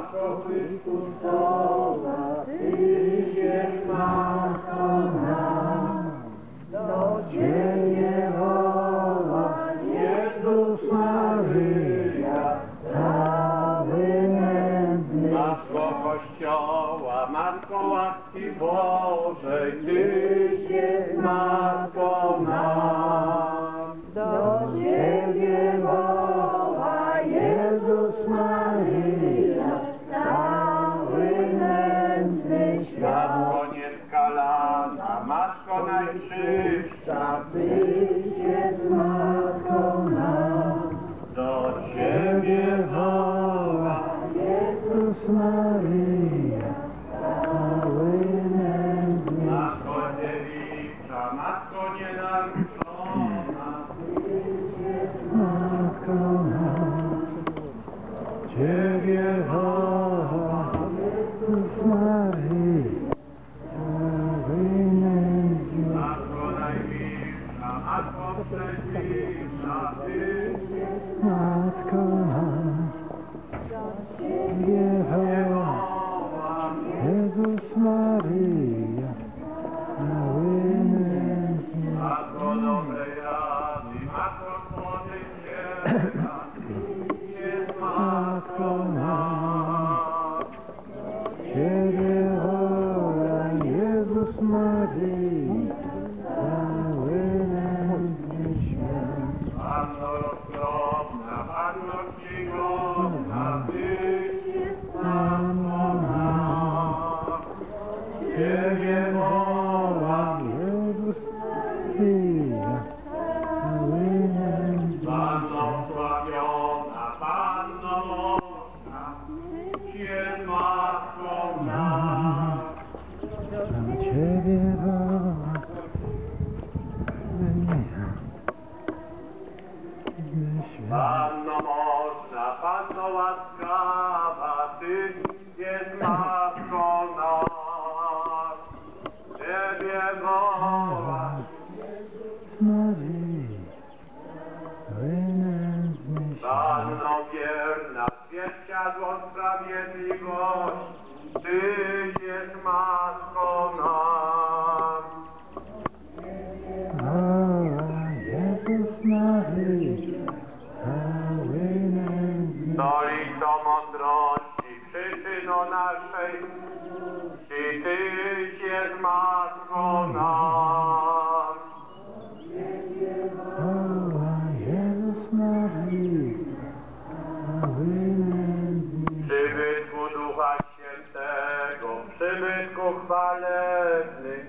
Matko Chrystusowa, Tyś Matko nam. Do Ciebie woła Jezus Maryja, cały nędzny. Matko Kościoła, Matko łaski Bożej, Tyś jest Matką nam. Do Ciebie woła Jezus Maryja, cały nędzny świat. Matko nieskalana, Matko najczystsza, Tyś jest Matką nam. do Ciebie woła Jezus Maryja, cały nędzny. Matko dziewicza, Matko nienaruszona, Matko nam. Ciebie woła Jezus Maryja, cały nędzny. Matko najbliższa, Matko przebliższa, Ty Matko nam. Ciebie woła woła. Jezus Maryja, cały nędzny. Matko dobrej rady, Matko Złożyciela, jest Matką nam. Ciebie woła Jezus Maryja, cały nędzny świat. Panno roztropna, Panno czcigodna, Tyś jest Matką nam. Ciebie woła, Jezus Maryja, cały nędzny Panno sławiona, Panno mocna, Tyś jest Matką nam. Do Ciebie woła nędzny świat. Panno mocna, Panno łaskawa, Ty jest Matką nas. Ciebie woła, Maryja, cały nędzny świat. Panno wierna, zwierciadło sprawiedliwości, Tyś jest Matką nas. Woła Jezus Maryja, cały nędzny. Stolico mądrości, przyczyną naszej, i Tyś jest Matką nas. Woła Jezus Maryja, cały nędzny. Przybytku Ducha Świętego, przybytku chwalebny,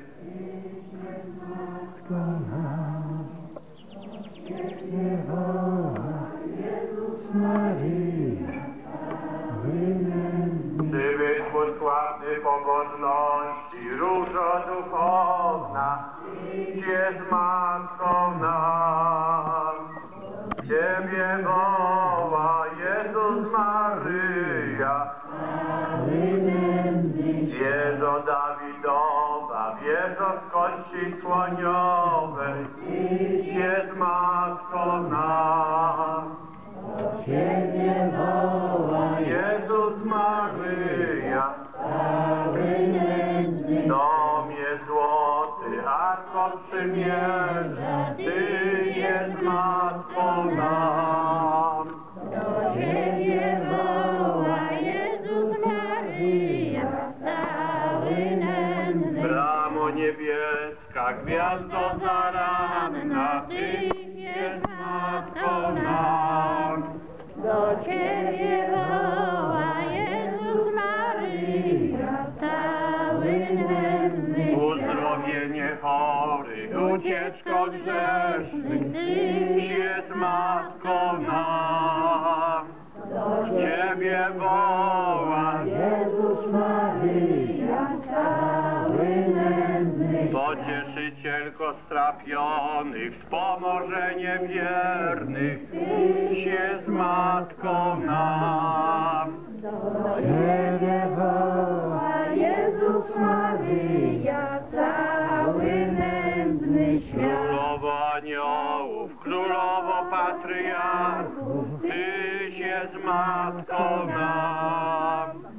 Matko nam. Ciebie woła Jezus Maryja, cały nędzny. przybytku sławny pobożności, różo duchowna, jest Matką nam. Ciebie woła Jezus Maryja, Cały nędzny wieżo Dawidowa, wieżo z kości słoniowej, jest Matką nam. Ciebie woła Jezus Maryja, cały nędzny. domie złoty, arko przymierza, Ty jest Matką nam. Do Ciebie woła Jezus Maryja, cały nędzny. Bramo niebieska, gwiazdo zaranna, Ty jest Matką nam. Do Ciebie woła Jezus Maryja, cały nędzny. Uzdrowienie chorych, ucieczko grzesznych, Tyś jest Matką nam. Do Ciebie woła, Jezus Maryja, cały nędzny. Pocieszycielko strapionych, wspomożenie wiernych, Tyś jest Matką nam. Do Ciebie woła Jezus Maryja, cały nędzny świat. Królowo aniołów, królowo patriarchów, Tyś jest Matką nam.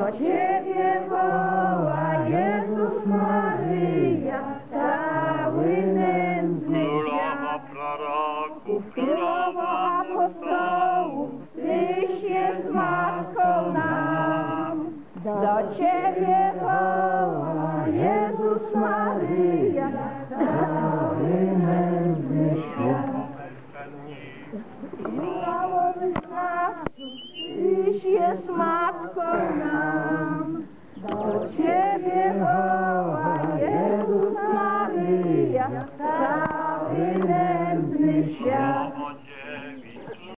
Ciebie woła Jezus Maryja, cały nędzny Królowo świat. proroków, Królowo apostołów, Tyś jest Matką nam. Do Ciebie woła Jezus Maryja, cały nędzny świat. Królowo wyznawców, Tyś jest Matką nam.